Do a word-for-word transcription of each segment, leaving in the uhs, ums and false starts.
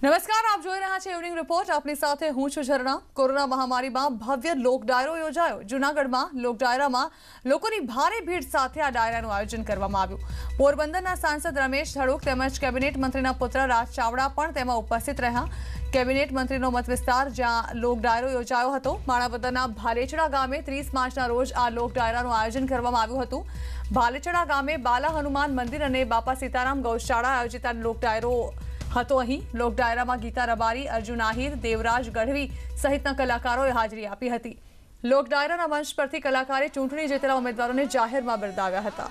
નમસ્કાર, આપ જોઈ રહ્યા છો ઇવનિંગ રિપોર્ટ. આપની સાથે હું છું ઝરણા. કોરોના મહામારીમાં ભવ્ય લોક ડાયરો યોજાયો. જૂનાગઢમાં લોક ડાયરામાં લોકોની ભારે ભીડ સાથે આ ડાયરાનું આયોજન કરવામાં આવ્યું. પોરબંદરના સાંસદ રમેશ ધડુક તેમજ કેબિનેટ મંત્રીના પુત્ર રાજ ચાવડા પણ તેમાં ઉપસ્થિત રહ્યા. કેબિનેટ મંત્રીનો મત વિસ્તાર જ્યાં લોક ડાયરો યોજાયો હતો. માણાવદરના ભાલેચડા ગામે ત્રીસ માર્ચના રોજ આ લોક ડાયરાનું આયોજન કરવામાં આવ્યું હતું. ભાલેચડા ગામે બાલા હનુમાન મંદિર અને બાપા સીતારામ ગૌશાળા આયોજિત આ લોક ડાયરો હતો. અહીં લોક ડાયરામાં ગીતા રબારી, અર્જુન આહિર, દેવરાજ ગઢવી સહિતના કલાકારોએ હાજરી આપી હતી. લોક ડાયરાના મંચ પરથી કલાકારે ચૂંટણી જીતેલા ઉમેદવારોને જાહેરમાં બિરદાવ્યા હતા.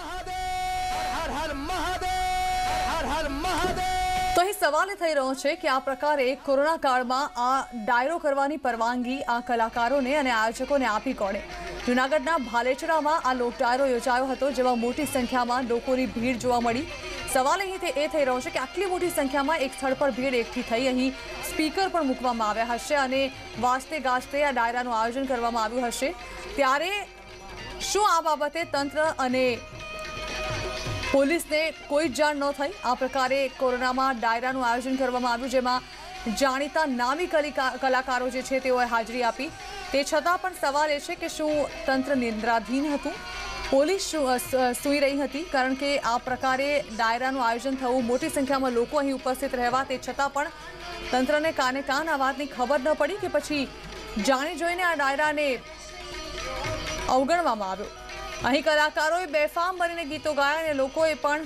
તો અહીં સવાલ એ થઈ રહ્યો છે કે આ પ્રકારે કોરોના કાળમાં આ ડાયરો કરવાની પરવાનગી આ કલાકારોને અને આયોજકોને આપી કોણે? જૂનાગઢના ભાલેચડામાં આ લોક ડાયરો યોજાયો હતો, જેમાં મોટી સંખ્યામાં લોકોની ભીડ જોવા મળી. સવાલ અહીં એ થઈ રહ્યો છે કે આટલી મોટી સંખ્યામાં એક સ્થળ પર ભીડ એકઠી થઈ. અહીં સ્પીકર પણ મૂકવામાં આવ્યા હશે અને વાજતે ગાજતે આ ડાયરાનું આયોજન કરવામાં આવ્યું હશે. ત્યારે શું આ બાબતે તંત્ર અને પોલીસને કોઈ જ જાણ ન થઈ? આ પ્રકારે કોરોનામાં ડાયરાનું આયોજન કરવામાં આવ્યું, જેમાં જાણીતા નામી કલાકારો જે છે તેઓએ હાજરી આપી. તે છતાં પણ સવાલ એ છે કે શું તંત્ર નિંદ્રાધીન હતું? પોલીસ સૂઈ રહી હતી? કારણ કે આ પ્રકારે ડાયરાનું આયોજન થવું, મોટી સંખ્યામાં લોકો અહીં ઉપસ્થિત રહેવા, તે છતાં પણ તંત્રને કાને કાન આ વાતની ખબર ન પડી કે પછી જાણી જોઈને આ ડાયરાને અવગણવામાં આવ્યો? અહીં કલાકારોએ બેફામ બનીને ગીતો ગાયા અને લોકોએ પણ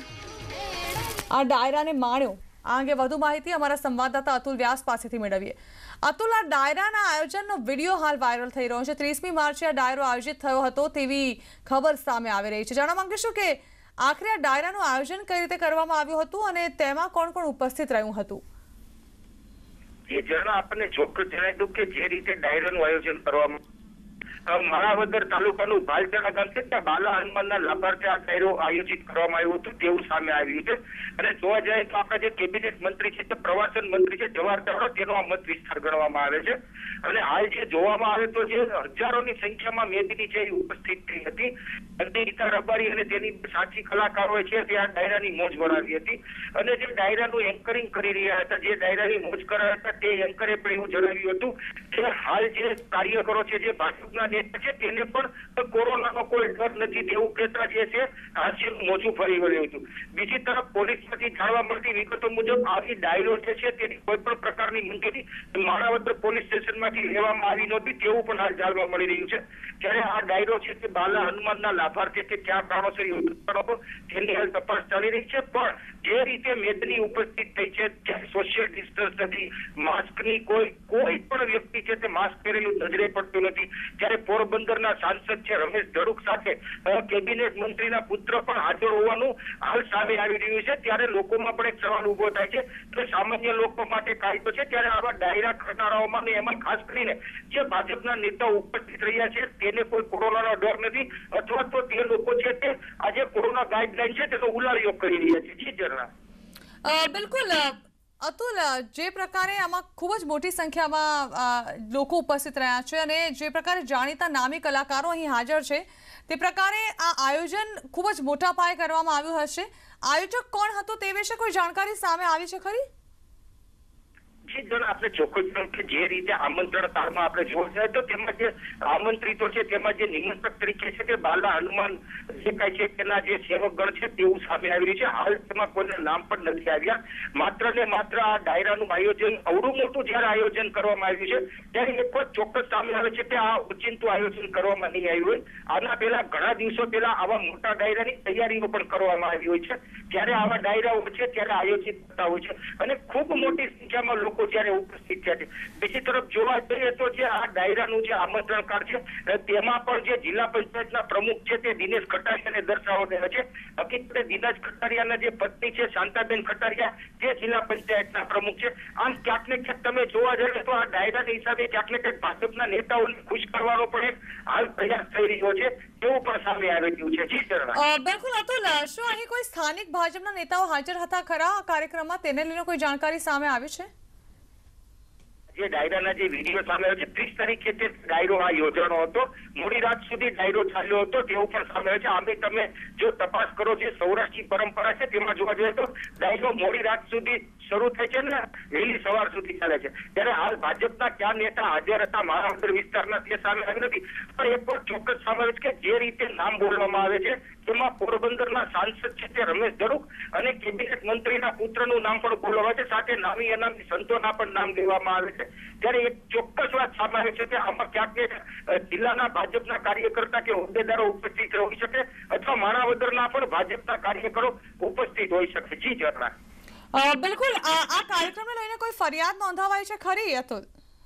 આ ડાયરાને માણ્યો. આ અંગે વધુ માહિતી અમારા સંવાદદાતા અતુલ વ્યાસ પાસેથી મેળવીએ. અતુલ, આ ડાયરાના આયોજનનો વિડીયો હાલ વાયરલ થઈ રહ્યો છે. ત્રીસમી માર્ચે આ ડાયરો આયોજિત થયો હતો તેવી ખબર સામે આવી રહી છે. જાણવા માંગીશું કે આખરે આ ડાયરાનું આયોજન કઈ રીતે કરવામાં આવ્યું હતું અને તેમાં કોણ કોણ ઉપસ્થિત રહ્યું હતું? એ જણા આપણને ચોક્કસ જણાવી દઉં કે જે રીતે ડાયરાનું આયોજન કરવામાં માણાવદર તાલુકાનું ભાલચડા ગામ છે ત્યાં બાલા હનુમાનના લાભાર્થે આ ડાયરો આયોજિત કરવામાં આવ્યો હતો તેવું સામે આવ્યું છે. અને જોવા જાય તો આપણા જે કેબિનેટ મંત્રી છે તે પ્રવાસન મંત્રી છે જવાહર ચાવડા, તેનો આ મત વિસ્તાર ગણવામાં આવે છે. અને હાલ જે જોવામાં આવે તો જે હજારોની સંખ્યામાં મેદની છે એ ઉપસ્થિત થઈ હતી. ગીતા રબારી અને તેની સાચી કલાકારો છે તે આ ડાયરાની મોજ વળાવી હતી. અને જે ડાયરાનું એન્કરિંગ કરી રહ્યા હતા, જે ડાયરાની મોજ કરાવ્યા હતા, તે એન્કરે પણ એવું જણાવ્યું હતું કે હાલ જે કાર્યકરો છે, જે ભાજપના છે, તેને પણ કોરોનાનો કોઈ ડર નથી તેવું કહેતા જે છે હાસ્યનું મોજું ફરી વળ્યું હતું. બીજી તરફ પોલીસમાંથી જાણવા મળતી વિગતો મુજબ આવી ડાયરો જે છે તેની કોઈ પણ પ્રકારની મંજૂરી માણાવદર પોલીસ સ્ટેશનમાંથી લેવામાં આવી નહોતી તેવું પણ હાલ જાણવા મળી રહ્યું છે. ત્યારે આ ડાયરો છે તે બાલા હનુમાનના લાભાર્થે કે ક્યાં કારણોસર યોજવાનો તેની હાલ તપાસ ચાલી રહી છે. પણ જે રીતે મેદની ઉપસ્થિત થઈ છે, ત્યાં સોશિયલ ડિસ્ટન્સ નથી, માસ્કની કોઈ કોઈ પણ વ્યક્તિ છે તે માસ્ક પહેરેલું નજરે પડતું નથી. ત્યારે પોરબંદરના સાંસદ છે રમેશ ધડુક સાથે કેબિનેટ મંત્રીના પુત્ર પણ હાજર હોવાનું હાલ સામે આવી રહ્યું છે. ત્યારે લોકોમાં પણ એક સવાલ ઉભો થાય છે કે સામાન્ય લોકો માટે કાયદો છે, ત્યારે આવા ડાયરા કરનારાઓમાં ને એમાં ખાસ કરીને જે ભાજપના નેતાઓ ઉપસ્થિત રહ્યા છે તેને કોઈ કોરોનાનો ડર નથી, અથવા તો તે લોકો છે તે આજે કોરોના ગાઈડલાઈન છે તેનો ઉલાળ્યો કરી રહ્યા છે. જી જરા બિલકુલ અતુલ, જે પ્રકારે આમાં ખૂબ જ મોટી સંખ્યામાં લોકો ઉપસ્થિત રહ્યા છે અને જે પ્રકારે જાણીતા નામી કલાકારો અહીં હાજર છે, તે પ્રકારે આ આયોજન ખૂબ જ મોટા પાયે કરવામાં આવ્યું હશે. આયોજક કોણ હતો તે વિશે કોઈ જાણકારી સામે આવી છે ખરી? આપણે ચોક્કસ કે જે રીતે આમંત્રણ તાળમાં આપણે જોવા જાય તો તેમાં જે આમંત્રિતો છે તેમાં જે નિમંત્રક તરીકે છે તે બાલા હનુમાન જે કાંઈ છે તેના જે સેવકગણ છે તેવું સામે આવી રહ્યું છે. હાલ તેમાં કોઈના નામ પણ નથી આવ્યા. માત્ર ને માત્ર આ ડાયરાનું આયોજન અવડું મોટું જયારે આયોજન કરવામાં આવ્યું છે ત્યારે એક વાત ચોક્કસ સામે આવે છે કે આ ઓચિંતું આયોજન કરવામાં નહીં આવ્યું હોય. આના પહેલા ઘણા દિવસો પહેલા આવા મોટા ડાયરાની તૈયારીઓ પણ કરવામાં આવી હોય છે. ત્યારે આવા ડાયરાઓ છે ત્યારે આયોજિત થતા હોય છે અને ખૂબ મોટી સંખ્યામાં લોકો જયારે ઉપસ્થિત થયા છે. બીજી તરફ જોવા જઈએ તો જે આ ડાયરાનું જે આમંત્રણ કાર્ડ છે તેમાં પણ જે જિલ્લા પંચાયતના પ્રમુખ છે તે દિનેશ ખટારિયાને દર્શાવવામાં છે. હકીકતે દિનેશ ખટારિયાના જે પત્ની છે શાંતાબેન ખટારિયા તે જિલ્લા પંચાયતના પ્રમુખ છે. આમ ક્યાંક ને ક્યાંક તમે જોવા જઈએ તો આ ડાયરાના હિસાબે ક્યાંક ને ક્યાંક ભાજપના નેતાઓને ખુશ કરવાનો પણ એક હાલ પ્રયાસ થઈ રહ્યો છે તેવું પણ સામે આવી રહ્યું છે. જી સર બિલકુલ અતુલ, શું અહીં કોઈ સ્થાનિક ભાજપના નેતાઓ હાજર હતા ખરા આ કાર્યક્રમમાં? તેને લઈને કોઈ જાણકારી સામે આવી છે? જે ડાયરાના જે વિડીયો સામે આવ્યો છે ત્રીસ તારીખે તે ડાયરો આ યોજાનો હતો, મોડી રાત સુધી ડાયરો ચાલ્યો હતો તેવું પણ સામે આવ્યું છે. આમે તમે જો તપાસ કરો જે સૌરાષ્ટ્રની પરંપરા છે તેમાં જોવા જઈએ તો ડાયરો મોડી રાત સુધી શરૂ થાય છે ને વહેલી સવાર સુધી ચાલે છે, ત્યારે હાલ ભાજપના ક્યાં નેતા હાજર હતા માણાવદર વિસ્તારના તે સામે આવી નથી, પણ એક પણ ચોક્કસ સામે આવે છે કે જે રીતે નામ બોલવામાં આવે છે તેમાં પોરબંદરના સાંસદ છે તે રમેશ ધડુક અને કેબિનેટ મંત્રીના પુત્રનું નામ પણ બોલવામાં આવે છે, સાથે નામી અનામી સંતોના પણ નામ લેવામાં આવે છે, ત્યારે એક ચોક્કસ વાત સામે આવે છે કે આમાં ક્યાંક જિલ્લાના ભાજપના કાર્યકર્તા કે હોદ્દેદારો ઉપસ્થિત હોઈ શકે અથવા માણાવદરના પણ ભાજપના કાર્યકરો ઉપસ્થિત હોઈ શકે. જી ઝરણા. બિલકુલ. આ કાર્યક્રમને લઈને કોઈ ફરિયાદ નોંધાવાઈ છે ખરી અતુલ?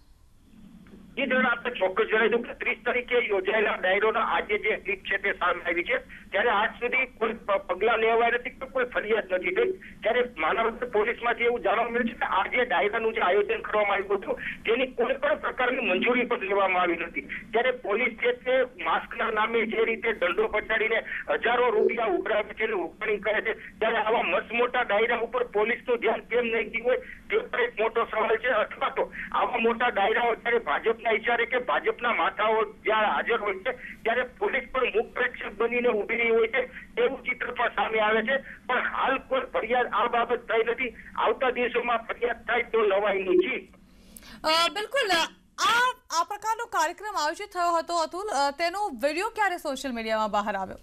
જી ઝરણા, આપણે ચોક્કસ જણાવી દઉં કે ત્રીસ તારીખે યોજાયેલા ડાયરોના આજે જે ક્લિપ છે તે સામે આવી છે, ત્યારે આજ સુધી કોઈ પગલાં લેવાયા નથી કે કોઈ ફરિયાદ નથી થઈ, ત્યારે માણાવદર પોલીસમાંથી એવું જાણવા મળ્યું છે કે આ જે ડાયરાનું જે આયોજન કરવામાં આવ્યું હતું તેની કોઈ પણ પ્રકારની મંજૂરી પણ લેવામાં આવી નથી, ત્યારે પોલીસ છે તે માસ્કના નામે જે રીતે દંડો પચાડીને હજારો રૂપિયા ઉઘરાવે છે અને ઉઘરાણી કરે છે, ત્યારે આવા મસમોટા ડાયરા ઉપર પોલીસનું ધ્યાન કેમ નહીં ગયું હોય તે પણ એક મોટો સવાલ છે, અથવા તો આવા મોટા ડાયરાઓ ત્યારે ભાજપના ઇશારે કે ભાજપના માથાઓ જ્યાં હાજર હોય છે ત્યારે પોલીસ પણ મુખ પ્રેક્ષક બનીને ઉભી રહી હોય છે એવું ચિત્ર પણ સામે આવે છે, પણ હાલ કોઈ ફરિયાદ આ બાબત થઈ નથી. આવતા દિવસોમાં ફરિયાદ થાય તો નવાઈ નહીં. બિલકુલ. આ આ પ્રકારનો કાર્યક્રમ આયોજિત થયો હતો અતુલ, તેનો વિડીયો ક્યારે સોશિયલ મીડિયામાં બહાર આવ્યો?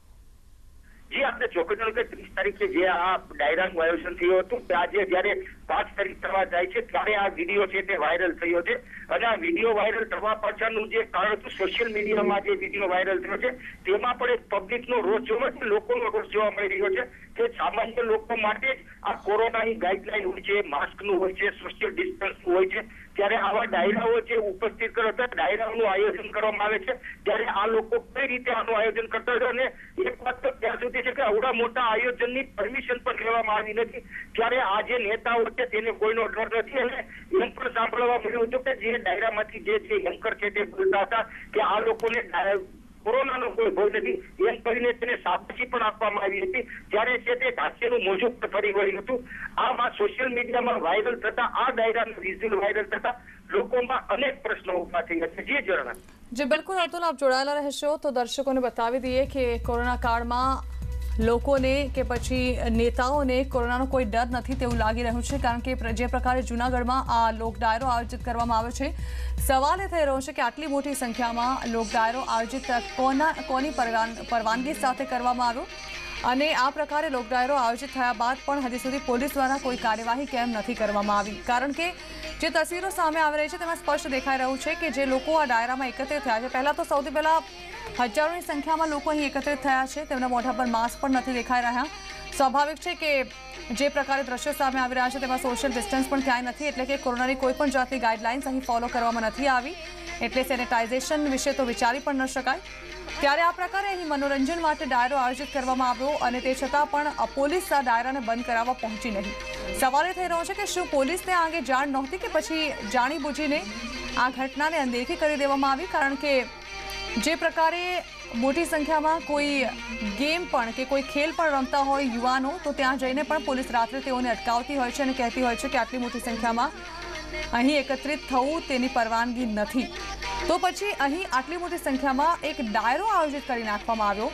જી, આપણે ચોક્કસ કે ત્રીસ તારીખે જે આ ડાયરાનું આયોજન થયું હતું આજે જયારે પાંચ તારીખ થવા જાય છે ત્યારે આ વિડીયો છે તે વાયરલ થયો છે, અને આ વિડીયો વાયરલ થવા પાછળનું જે કારણ હતું સોશિયલ મીડિયામાં જે વિડીયો વાયરલ થયો છે તેમાં પણ એક પબ્લિકનો રોષ જોવા છે, લોકોનો રોષ જોવા મળી રહ્યો છે કે સામાન્ય લોકો માટે જ આ કોરોનાની ગાઈડલાઈન હોય છે, માસ્કનું હોય છે, સોશિયલ ડિસ્ટન્સનું હોય છે, ત્યારે આવા ડાયરાઓ જે ઉપસ્થિત કરતા ડાયરાઓનું આયોજન કરવામાં આવે છે ત્યારે આ લોકો કઈ રીતે આનું આયોજન કરતા હોય, અને એક વાત તો ત્યાં સુધી છે કે આવડા મોટા આયોજનની પરમિશન પણ લેવામાં આવી નથી, ત્યારે આ જે નેતાઓ છે તેને કોઈનો ડર નથી, અને એમ પણ સાંભળવા મળ્યું હતું કે જે ડાયરામાંથી જે જે એન્કર છે તે બોલતા હતા કે આ લોકોને કોરોનાનો કોઈ ભય નથી એમ કરીને તેને શાબાશી પણ આપવામાં આવી હતી, ત્યારે છે તે હાસ્યનું મોજું ફરી વળ્યું હતું. આમાં સોશિયલ મીડિયામાં વાયરલ થતા આ ડાયરાનું વિઝ્યુઅલ વાયરલ થતા લોકોમાં અનેક પ્રશ્નો ઉભા થઈ ગયા છે. જી ઝરણા. જી બિલકુલ અતુલ, આપ જોડાયેલા રહેશો તો દર્શકોને બતાવી દઈએ કે કોરોના કાળમાં લોકોને કે પછી નેતાઓને કોરોનાનો કોઈ ડર નથી તેવું લાગી રહ્યું છે, કારણ કે જે પ્રકારે જૂનાગઢમાં આ લોક ડાયરો આયોજિત કરવામાં આવ્યો છે, સવાલ એ થઈ રહ્યો છે કે આટલી મોટી સંખ્યામાં લોક ડાયરો આયોજિત કોના કોની પરવાનગી સાથે કરવામાં આવ્યો, અને આ પ્રકારે લોક ડાયરો આયોજિત થયા બાદ પણ હજી સુધી પોલીસ દ્વારા કોઈ કાર્યવાહી કેમ નથી કરવામાં આવી, કારણ કે જે તસવીરો સામે આવી રહી છે તેમાં સ્પષ્ટ દેખાઈ રહ્યું છે કે જે લોકો આ ડાયરામાં એકત્રિત થયા છે, પહેલા તો સૌથી પહેલા હજારોની સંખ્યામાં લોકો અહીં એકત્રિત થયા છે, તેમના મોઢા પર માસ્ક પણ નથી દેખાઈ રહ્યા. સ્વાભાવિક છે કે જે પ્રકારે દ્રશ્યો સામે આવી રહ્યા છે તેમાં સોશિયલ ડિસ્ટન્સ પણ ક્યાંય નથી, એટલે કે કોરોનાની કોઈ પણ જાતની ગાઈડલાઇન્સ અહીં ફોલો કરવામાં નથી આવી, એટલે સેનેટાઇઝેશન વિશે તો વિચારી પણ ન શકાય. ત્યારે આ પ્રકારે અહીં મનોરંજન માટે ડાયરો આયોજિત કરવામાં આવ્યો, અને તે છતાં પણ પોલીસ આ ડાયરાને બંધ કરાવવા પહોંચી નહીં. સવાલ એ થઈ રહ્યો છે કે શું પોલીસને આ અંગે જાણ નહોતી કે પછી જાણી બૂજીને આ ઘટનાને અનદેખી કરી દેવામાં આવી, કારણ કે જે પ્રકારે મોટી સંખ્યામાં કોઈ ગેમ પણ કે કોઈ ખેલ પણ રમતા હોય યુવાનો, તો ત્યાં જઈને પણ પોલીસ રાત્રે તેઓને અટકાવતી હોય છે અને કહેતી હોય છે કે આટલી મોટી સંખ્યામાં અહીં એકત્રિત થવું તેની પરવાનગી નથી, તો પછી અહીં આટલી મોટી સંખ્યામાં એક ડાયરો આયોજિત કરી નાખવામાં આવ્યો,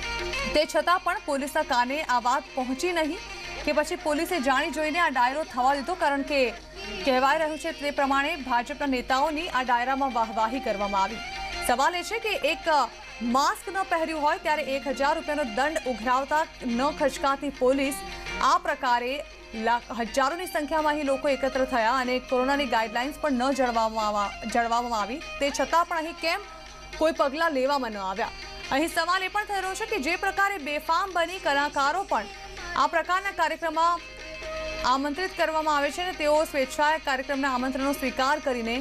તે છતાં પણ પોલીસના કાને આ વાત પહોંચી નહીં કે પછી પોલીસે જાણી જોઈને આ ડાયરો થવા દીધો, કારણ કે કહેવાય રહ્યું છે તે પ્રમાણે ભાજપના નેતાઓની આ ડાયરામાં વાહવાહી કરવામાં આવી. સવાલ એ છે કે એક માસ્ક ન પહેર્યું હોય ત્યારે એક હજાર રૂપિયાનો દંડ ઉઘરાવતા ન ખચકાતી પોલીસ આ પ્રકારે હજારોની સંખ્યામાં અહીં લોકો એકત્ર થયા અને કોરોનાની ગાઈડલાઇન્સ પણ ન જળવાવામાં જળવાવામાં આવી, તે છતાં પણ અહીં કેમ કોઈ પગલાં લેવામાં ન આવ્યા. અહીં સવાલ એ પણ થઈ રહ્યો છે કે જે પ્રકારે બેફામ બની કલાકારો પણ આ પ્રકારના કાર્યક્રમમાં આમંત્રિત કરવામાં આવે છે, અને તેઓ સ્વેચ્છાએ કાર્યક્રમના આમંત્રણનો સ્વીકાર કરીને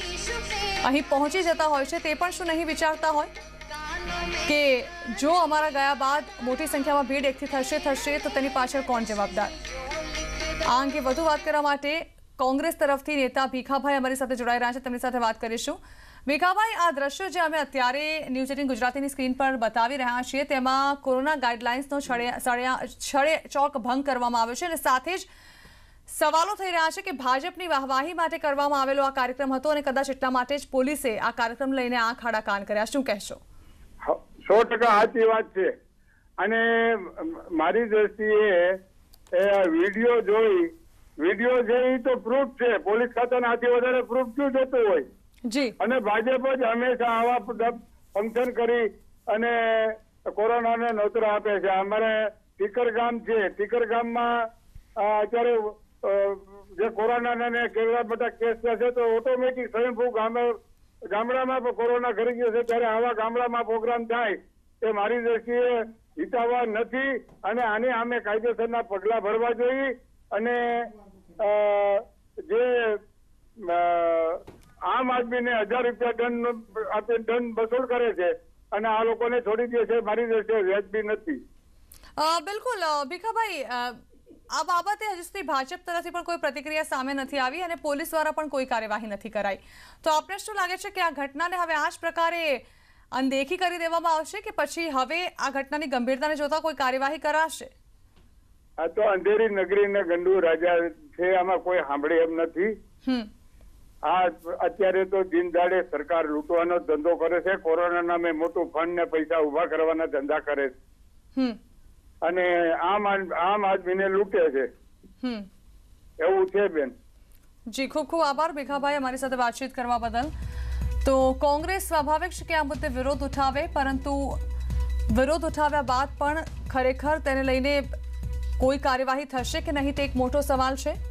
અહીં પહોંચી જતા હોય છે, તે પણ શું નહીં વિચારતા હોય કે જો અમારા ગયા બાદ મોટી સંખ્યામાં ભીડ એકઠી થશે થશે તો તેની પાછળ કોણ જવાબદાર. આ અંગે વધુ વાત કરવા માટે કોંગ્રેસ તરફથી નેતા ભીખાભાઈ અમારી સાથે જોડાઈ રહ્યા છે, તેમની સાથે વાત કરીશું. ભીખાભાઈ, આ દ્રશ્યો જે અમે અત્યારે ન્યૂઝ એટીન ગુજરાતીની સ્ક્રીન પર બતાવી રહ્યા છીએ તેમાં કોરોના ગાઈડલાઇન્સનો છડે ચોક ભંગ કરવામાં આવ્યો છે, અને સાથે જ સવાલો થઈ રહ્યા છે કે ભાજપની વાહવાહી માટે કરવામાં આવેલો આ કાર્યક્રમ હતો અને કદાચ એટલા માટે જ પોલીસે આ કાર્યક્રમ લઈને આંખ આડા કાન કર્યા. શું કહેશો? સો ટકા સાચી વાત છે, અને મારી દ્રષ્ટિએ વિડીયો જોઈ વિડીયો છે એ તો પ્રૂફ છે. પોલીસ ખાતાના હાથી વધારે પ્રૂફ શું જતું હોય? જી. અને ભાજપ જ હંમેશા આવા ફંક્શન કરી અને કોરોનાને નોતરા આપે છે. અમારે ટીકર ગામ છે, ટીકર ગામમાં અત્યારે જે કોરોનાના કેટલા બધા કેસ છે તો ઓટોમેટિક સ્વયંભૂ ગામે ગામડામાં પણ કોરોના ઘરી ગયો છે, ત્યારે આવા ગામડામાં પ્રોગ્રામ થાય એ મારી દ્રષ્ટિએ હિતાવહ નથી અને આને અમે કાયદેસરના પગલા ભરવા જોઈએ. અને જે આમ આદમીને હજાર રૂપિયા દંડ આપે દંડ વસૂલ કરે છે અને આ લોકોને છોડી દે છે, મારી દ્રષ્ટિએ વ્યાજબી નથી. બિલકુલ ભીખાભાઈ, આ બાબતે હજી સુધી ભાજપ તરફથી પણ કોઈ પ્રતિક્રિયા સામે નથી આવી અને પોલીસ દ્વારા પણ કોઈ કાર્યવાહી નથી કરાઈ. તો આપને શું લાગે છે કે આ ઘટનાને હવે આ જ પ્રકારે અનદેખી કરી દેવામાં આવશે કે પછી હવે આ ઘટનાની ગંભીરતાને જોતા કોઈ કાર્યવાહી કરાશે? આ તો અંધેરી નગરી ને ગંડુ રાજા છે, આમાં કોઈ સાંભળે એમ નથી. આ અત્યારે તો દિન દાડે સરકાર લૂંટવાનો ધંધો કરે છે, કોરોના નામે મોટું ફંડ ને પૈસા ઉભા કરવાના ધંધા કરે છે અને આમ આમ આદમીને લૂંટે છે, એવું છે બેન. જી, ખૂબ ખૂબ આભાર ભીખાભાઈ અમારી સાથે વાતચીત કરવા બદલ. તો કોંગ્રેસ સ્વાભાવિક છે કે આ મુદ્દે વિરોધ ઉઠાવે, પરંતુ વિરોધ ઉઠાવ્યા બાદ પણ ખરેખર તેને લઈને કોઈ કાર્યવાહી થશે કે નહીં તે એક મોટો સવાલ છે.